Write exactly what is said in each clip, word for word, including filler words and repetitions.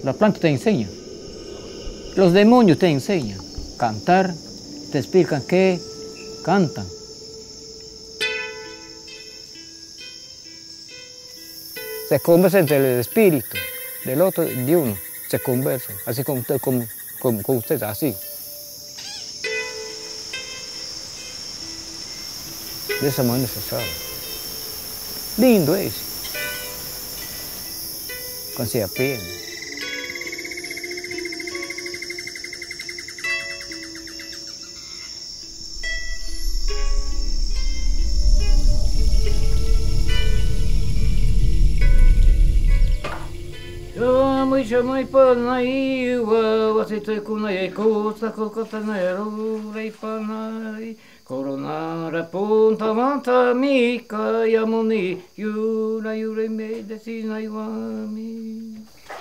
La planta te enseña. Los demonios te enseñan. Cantar, te explican qué cantan. Se conversa entre el espíritu del otro, de uno. Se conversa, así como usted, como, como, como usted, así. De esa manera se sabe. Lindo es. Cuando se aprende. Muy muy panay wa wasite kunay cosa cosa nero rei panay corona rapunta manta mika yamoni yura yure medicina iwami.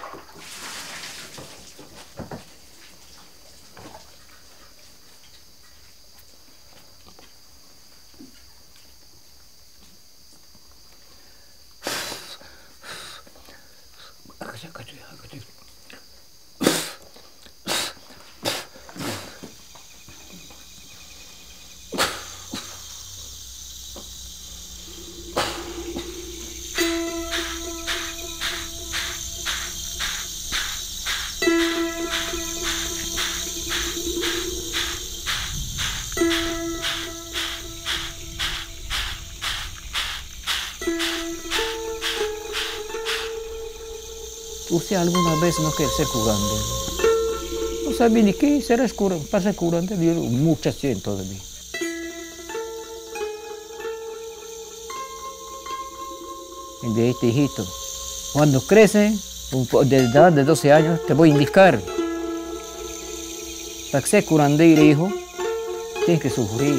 ¿Usted alguna vez no quiere ser curandero? No sabe ni qué será curandero. Para ser curandero, yo muchas gente todavía. De este hijito, cuando crece, de edad de doce años, te voy a indicar. Para que ser curandero, hijo, tienes que sufrir.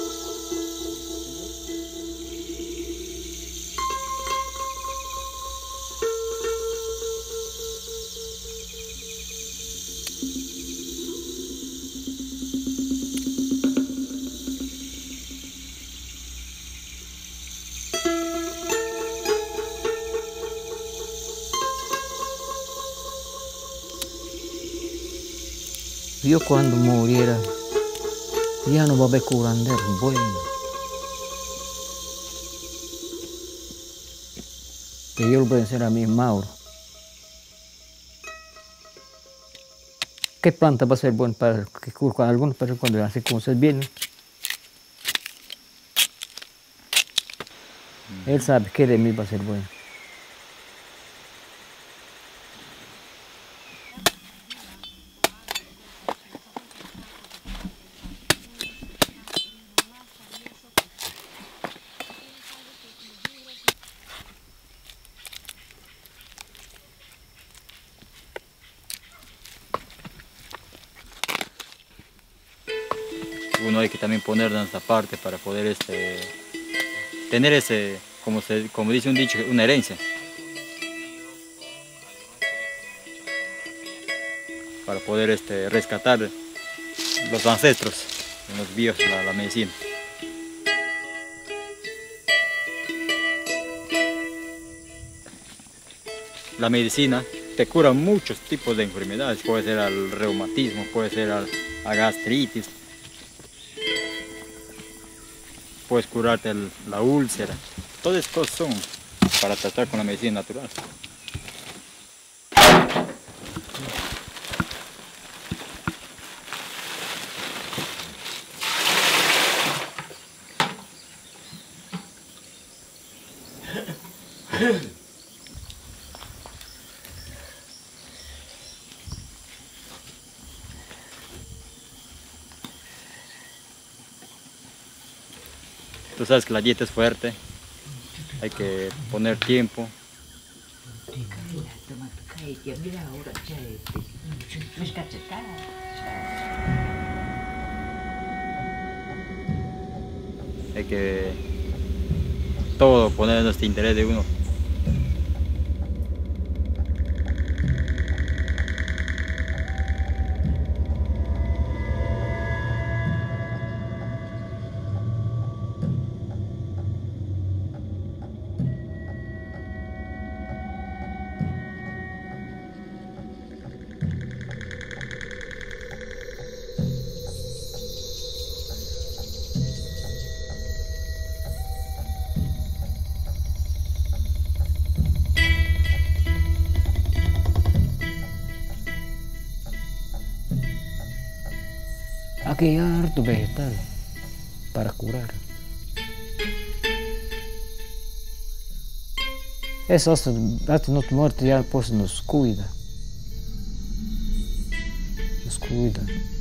Yo cuando muriera, ya no va a haber curandero bueno. Que yo lo voy a decir a mi Mauro. ¿Qué planta va a ser buena para que cure con algunas personas cuando hace cosas bien? Él sabe qué de mí va a ser bueno. Uno hay que también poner de nuestra parte para poder este, tener ese, como, se, como dice un dicho, una herencia. Para poder este, rescatar los ancestros, los bios, la, la medicina. La medicina te cura muchos tipos de enfermedades, puede ser al reumatismo, puede ser al, a gastritis, puedes curarte el, la úlcera. Todas estas cosas son para tratar con la medicina natural. Tú sabes que la dieta es fuerte, hay que poner tiempo. Hay que todo poner en nuestro interés de uno. Aquí hay harto vegetal para curar. Eso hasta, hasta nuestra muerte ya pues nos cuida. Nos cuida.